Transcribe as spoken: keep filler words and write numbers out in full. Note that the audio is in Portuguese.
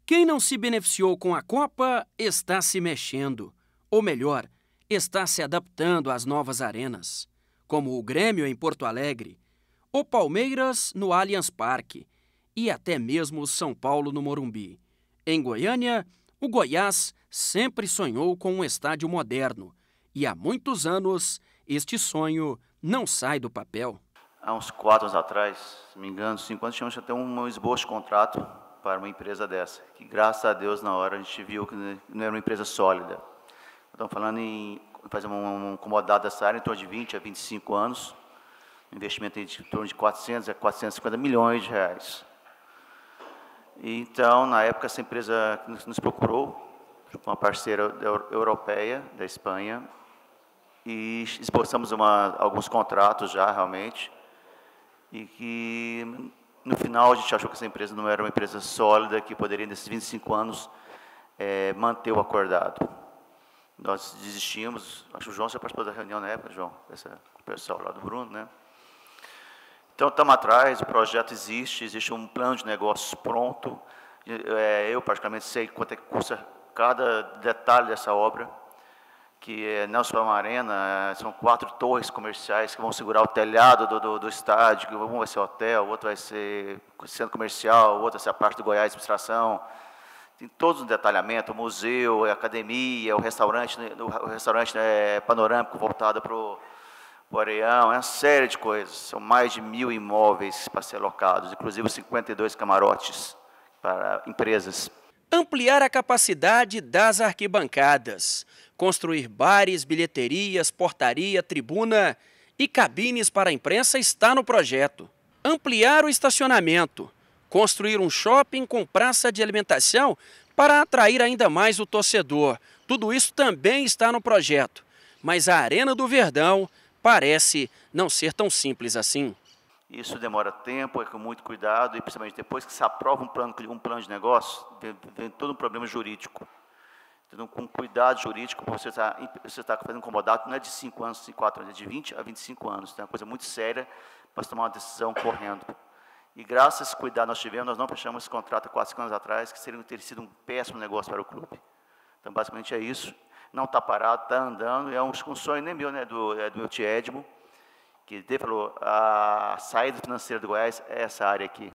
Quem não se beneficiou com a Copa está se mexendo, ou melhor, está se adaptando às novas arenas, como o Grêmio em Porto Alegre, o Palmeiras no Allianz Parque e até mesmo o São Paulo no Morumbi. Em Goiânia, o Goiás sempre sonhou com um estádio moderno e há muitos anos este sonho não sai do papel. Há uns quatro anos atrás, se não me engano, cinco anos, tínhamos até um esboço de contrato para uma empresa dessa, que graças a Deus na hora a gente viu que não era uma empresa sólida. Estamos falando em fazer um, um acomodado dessa área em torno de vinte a vinte e cinco anos, um investimento em torno de quatrocentos a quatrocentos e cinquenta milhões de reais. E, então, na época, essa empresa nos procurou, com uma parceira europeia, da Espanha, e esboçamos uma, alguns contratos já, realmente, e que, no final, a gente achou que essa empresa não era uma empresa sólida, que poderia, nesses vinte e cinco anos, é, manter o acordado. Nós desistimos, acho que o João já participou da reunião na época, João, essa, com o pessoal lá do Bruno, né? Então, estamos atrás, o projeto existe, existe um plano de negócios pronto. É, eu, particularmente, sei quanto é que custa cada detalhe dessa obra, que é Nelson Arena, são quatro torres comerciais que vão segurar o telhado do, do, do estádio, que um vai ser hotel, o outro vai ser centro comercial, o outro vai ser a parte do Goiás Administração. Tem todos os detalhamentos, o museu, a academia, o restaurante, o restaurante né, panorâmico voltado para o Areião, é uma série de coisas. São mais de mil imóveis para ser alocados, inclusive cinquenta e dois camarotes para empresas. Ampliar a capacidade das arquibancadas, construir bares, bilheterias, portaria, tribuna e cabines para a imprensa está no projeto. Ampliar o estacionamento, construir um shopping com praça de alimentação para atrair ainda mais o torcedor. Tudo isso também está no projeto, mas a Arena do Verdão parece não ser tão simples assim. Isso demora tempo, é com muito cuidado, e principalmente depois que se aprova um plano, um plano de negócio, vem, vem todo um problema jurídico. Então, com cuidado jurídico, você está você tá fazendo um comodato, não é de cinco anos, quatro anos, é de vinte a vinte e cinco anos. Então, é uma coisa muito séria para se tomar uma decisão correndo. E graças a esse cuidado nós tivemos, nós não fechamos esse contrato há quatro, cinco anos atrás, que seria ter sido um péssimo negócio para o clube. Então, basicamente é isso. Não está parado, está andando, é um, um sonho nem meu, né, do, é do meu tio Edmo, que ele falou, a saída financeira do Goiás é essa área aqui.